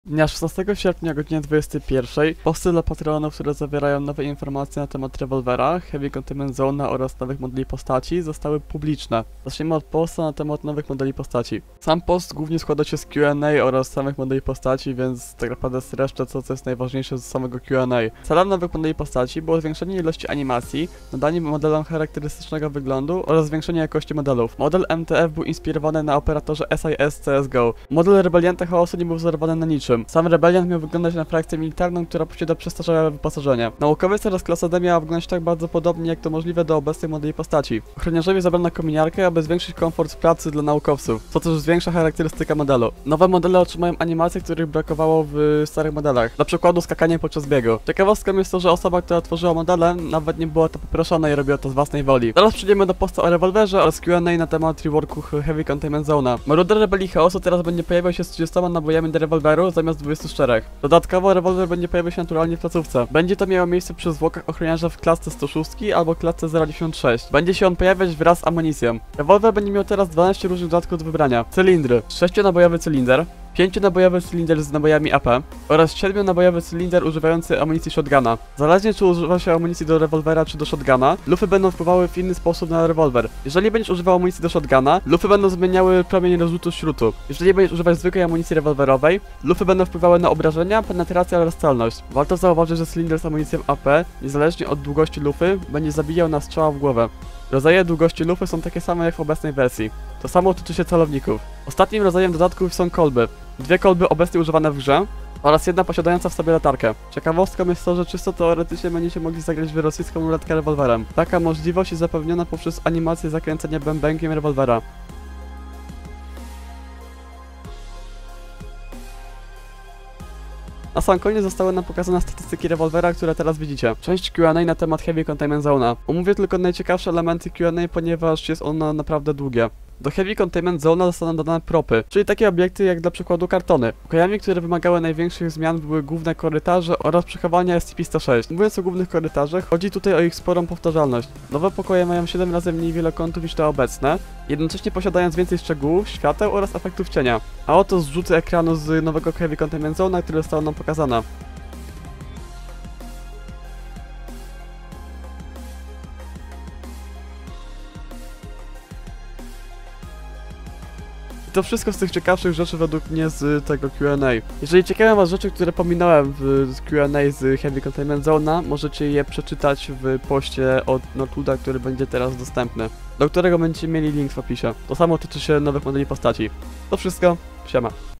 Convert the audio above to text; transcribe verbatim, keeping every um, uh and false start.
Dnia szesnastego sierpnia o godzinie dwudziestej pierwszej posty dla patronów, które zawierają nowe informacje na temat rewolwera, Heavy Containment Zone oraz nowych modeli postaci, zostały publiczne. Zacznijmy od posta na temat nowych modeli postaci. Sam post głównie składa się z Q and A oraz samych modeli postaci, więc tak naprawdę streszczę to, co jest najważniejsze z samego Q and A. Celem nowych modeli postaci było zwiększenie ilości animacji, nadanie modelom charakterystycznego wyglądu oraz zwiększenie jakości modelów. Model M T F był inspirowany na operatorze S I S C S G O. Model Rebelianta Chaosu nie był wzorowany na niczym. Sam Rebeliant miał wyglądać na frakcję militarną, która posiada przestarzałe wyposażenie. Naukowiec oraz klasa D miała wyglądać tak bardzo podobnie, jak to możliwe do obecnych modeli postaci. Ochroniarzowi zabrano kominiarkę, aby zwiększyć komfort pracy dla naukowców, co też zwiększa charakterystykę modelu. Nowe modele otrzymają animacje, których brakowało w starych modelach, dla przykładu skakanie podczas biegu. Ciekawostką jest to, że osoba, która tworzyła modele, nawet nie była to poproszona i robiła to z własnej woli. Teraz przejdziemy do posta o rewolwerze oraz Q and A na temat reworku Heavy Containment Zone. Maruder Rebelii Chaosu teraz będzie pojawiał się z trzydziestoma nabojami do rewolweru zamiast dwudziestu czterech. Dodatkowo rewolwer będzie pojawiał się naturalnie w placówce. Będzie to miało miejsce przy zwłokach ochroniarza w klatce sto sześć albo klatce zero dziewięćdziesiąt sześć. Będzie się on pojawiać wraz z amunicją. Rewolwer będzie miał teraz dwanaście różnych dodatków do wybrania. Cylindry. sześcionabojowy cylinder, pięcionabojowy cylinder z nabojami A P oraz siedmionabojowy cylinder używający amunicji shotguna. Zależnie czy używa się amunicji do rewolwera czy do shotguna, lufy będą wpływały w inny sposób na rewolwer. Jeżeli będziesz używał amunicji do shotguna, lufy będą zmieniały promień rozrzutu śrutu. Jeżeli będziesz używać zwykłej amunicji rewolwerowej, lufy będą wpływały na obrażenia, penetrację oraz celność. Warto zauważyć, że cylinder z amunicją A P, niezależnie od długości lufy, będzie zabijał na strzała w głowę. Rodzaje długości lufy są takie same jak w obecnej wersji. To samo tyczy się celowników. Ostatnim rodzajem dodatków są kolby. Dwie kolby obecnie używane w grze oraz jedna posiadająca w sobie latarkę. Ciekawostką jest to, że czysto teoretycznie będziecie mogli zagrać w rosyjską ruletkę rewolwerem. Taka możliwość jest zapewniona poprzez animację zakręcenia bębenkiem rewolwera. Na sam koniec zostały nam pokazane statystyki rewolwera, które teraz widzicie. Część Q and A na temat Heavy Containment Zone. Omówię tylko najciekawsze elementy Q and A, ponieważ jest ono naprawdę długie. Do Heavy Containment Zone zostaną dodane propy, czyli takie obiekty jak dla przykładu kartony. Pokojami, które wymagały największych zmian, były główne korytarze oraz przechowania S C P sto sześć. Mówiąc o głównych korytarzach, chodzi tutaj o ich sporą powtarzalność. Nowe pokoje mają siedem razy mniej wielokątów niż te obecne, jednocześnie posiadając więcej szczegółów, świateł oraz efektów cienia. A oto zrzuty ekranu z nowego Heavy Containment Zone, które zostało nam pokazane. I to wszystko z tych ciekawszych rzeczy według mnie z tego Q and A. Jeżeli ciekawe was rzeczy, które pominąłem w Q and A z Heavy Containment Zone, możecie je przeczytać w poście od Northwooda, który będzie teraz dostępny, do którego będziecie mieli link w opisie. To samo tyczy się nowych modeli postaci. To wszystko, siema.